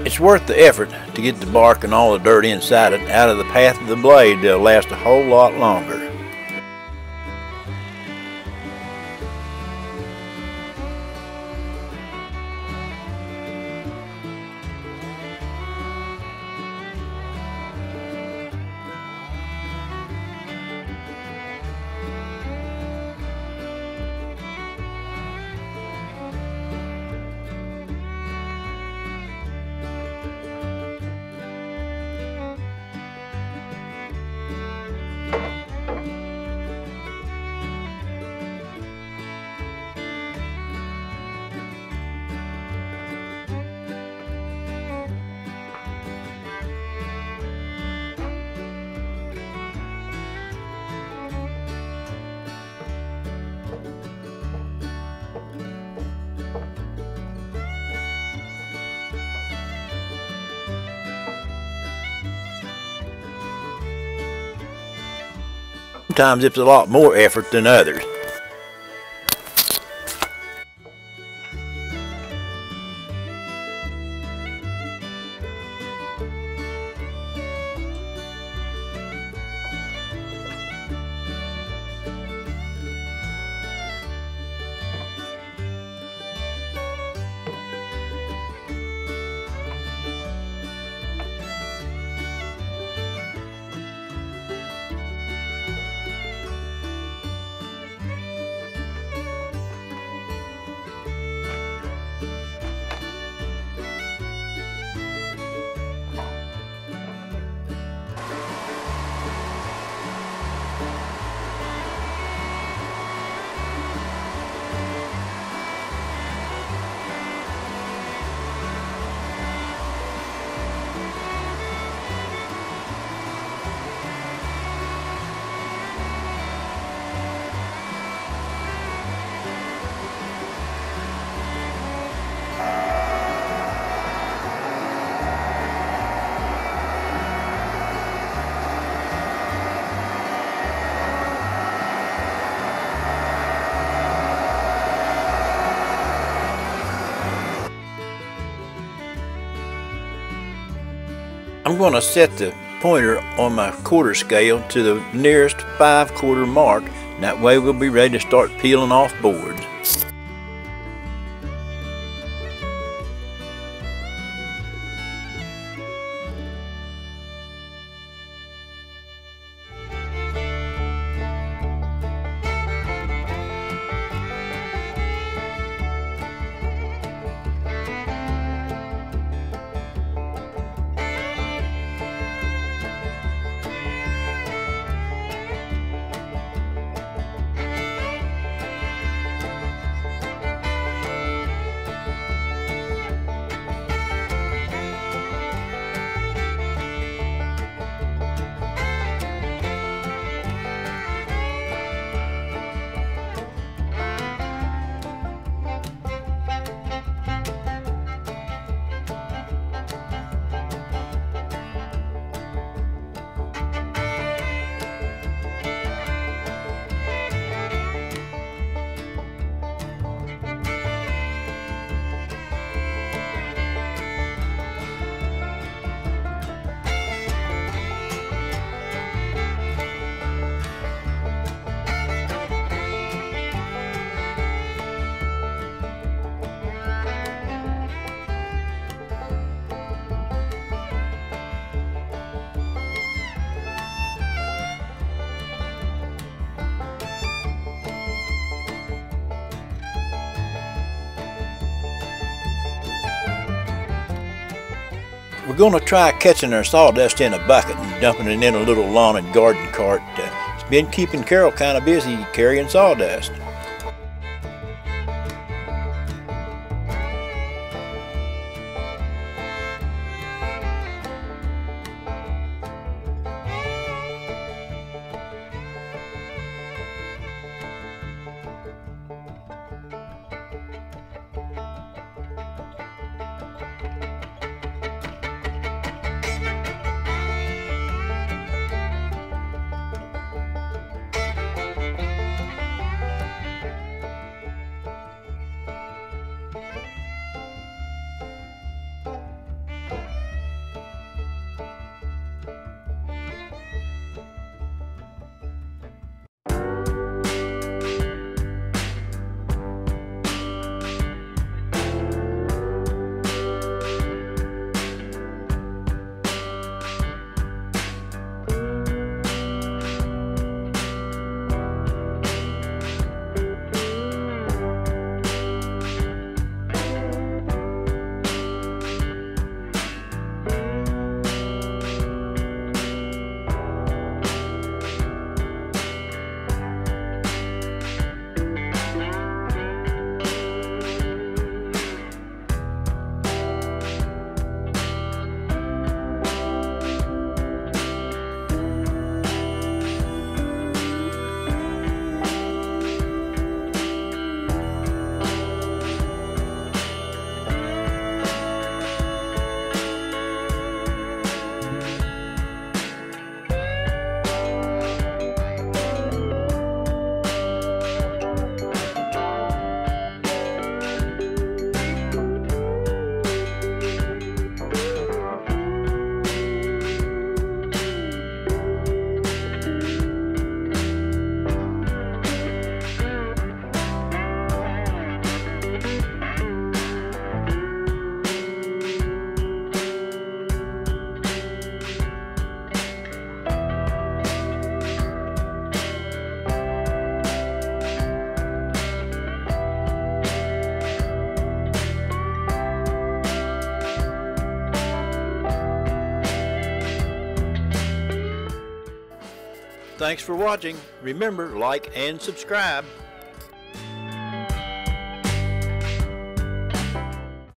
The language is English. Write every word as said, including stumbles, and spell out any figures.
It's worth the effort to get the bark and all the dirt inside it out of the path of the blade. They'll last a whole lot longer. Sometimes it's a lot more effort than others. I'm going to set the pointer on my quarter scale to the nearest five quarter mark. And that way we'll be ready to start peeling off boards. We're going to try catching our sawdust in a bucket and dumping it in a little lawn and garden cart. Uh, it's been keeping Carol kind of busy carrying sawdust. Thanks for watching. Remember, like and subscribe.